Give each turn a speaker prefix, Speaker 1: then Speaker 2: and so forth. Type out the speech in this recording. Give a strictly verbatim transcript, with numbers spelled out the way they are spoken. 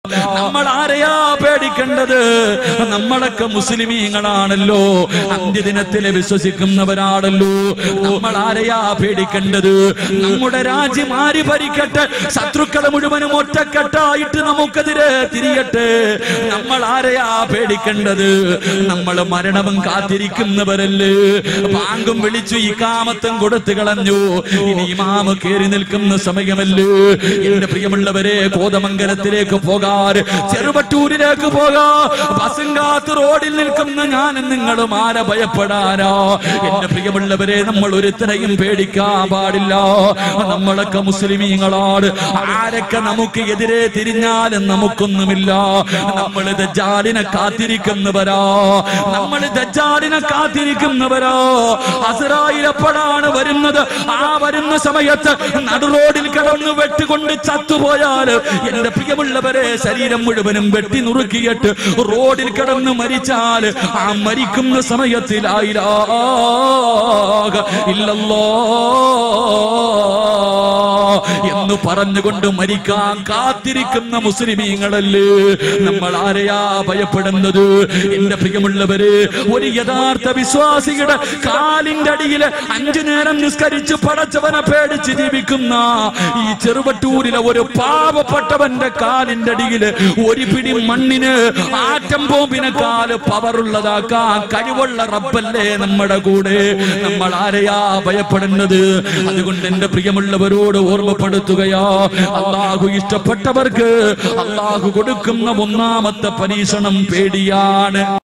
Speaker 1: നമ്മൾ ആരെയാ പേടിക്കേണ്ടത്? നമ്മളൊക്കെ മുസ്ലിമീങ്ങളാണല്ലോ, അന്ത്യദിനത്തിലെ വിശ്വസിക്കുന്നവരാണല്ലോ. നമ്മൾ ആരെയാ പേടിക്കേണ്ടത്? നമ്മുടെ രാജ്യം ആര് ഭരിക്കട്ടെ, ശത്രുക്കളെ മുഴുവനും ഒറ്റക്കെട്ടായിട്ട് നമുക്കെതിരെ തിരിയട്ടെ. നമ്മൾ ആരെയാ പേടിക്കേണ്ടത്? നമ്മൾ മരണവും കാത്തിരിക്കുന്നവരല്ലേ. ബാങ്കും വിളിച്ചു ഇഖാമത്തും കൊടുത്തു കളഞ്ഞു, ഇനി ഇമാമ് കേറി നിൽക്കുന്ന സമയമല്ലേ. എന്റെ പ്രിയമുള്ളവരെ, കോതമംഗലത്തിലേക്ക് പോകാം, ചെറുവട്ടൂരിലേക്ക് പോകാ, ബസും കാത്ത് റോഡിൽ നിൽക്കുന്ന ഞാനും നിങ്ങളും ആരെ ഭയപ്പെടാനോ? എന്റെ പ്രിയമുള്ളവരെ, നമ്മൾ ഒരുത്തരെയും പേടിക്കാൻ പാടില്ല. നമ്മളൊക്കെ മുസ്ലിമീങ്ങളാണ്. ആരൊക്കെ നമുക്ക് എതിരെ തിരിഞ്ഞാലും നമുക്കൊന്നുമില്ല. നമ്മൾ ദജ്ജാലിനെ കാത്തിരിക്കുന്നവരാ, നമ്മൾ ദജ്ജാലിനെ കാത്തിരിക്കുന്നവരാ. അസ്രായീൽ എപ്പോഴാണ് വരുന്നത്? ആ വരുന്ന സമയത്ത് നടുറോഡിൽ കിടന്ന് വെട്ടുകൊണ്ട് ചത്തുപോയാൽ എന്റെ പ്രിയമുള്ളവരെ, ശരീരം മുഴുവനും വെട്ടി നുറുക്കിയിട്ട് റോഡിൽ കിടന്ന് മരിച്ചാൽ ആ മരിക്കുന്ന സമയത്ത് ലാ ഇലാഹ ഇല്ലല്ലാഹ് എന്ന് പറഞ്ഞുകൊണ്ട് മരിക്കാൻ കാത്തിരിക്കുന്ന മുസ്ലിമീങ്ങളല്ലേ നമ്മൾ. ആരെയാ ഭയപ്പെടുന്നത്? എന്റെ പ്രിയമുള്ളവര്, ഒരു യഥാർത്ഥ വിശ്വാസിയുടെ കാലിന്റെ അടിയിൽ അഞ്ചു നേരം നിസ്കരിച്ച് പടച്ചവനെ പേടിച്ച് ജീവിക്കുന്ന ഈ ചെറുവട്ടൂരിലെ ഒരു പാവപ്പെട്ടവന്റെ കാലിന്റെ അടിയിൽ ഒരു പിടി മണ്ണിന് ആറ്റം ബോംബിനെക്കാല് പവറുള്ളതാക്കാൻ കഴിവുള്ള റബ്ബല്ലേ നമ്മുടെ കൂടെ. നമ്മൾ ആരെയാ ഭയപ്പെടുന്നത്? അതുകൊണ്ട് എന്റെ പ്രിയമുള്ളവരോട് ഓർമ്മപ്പെടുത്തുകയാ, അല്ലാഹു ഇഷ്ടപ്പെട്ടവർക്ക് അല്ലാഹു കൊടുക്കുന്ന ഒന്നാമത്തെ പരീക്ഷണം പേടിയാണ്.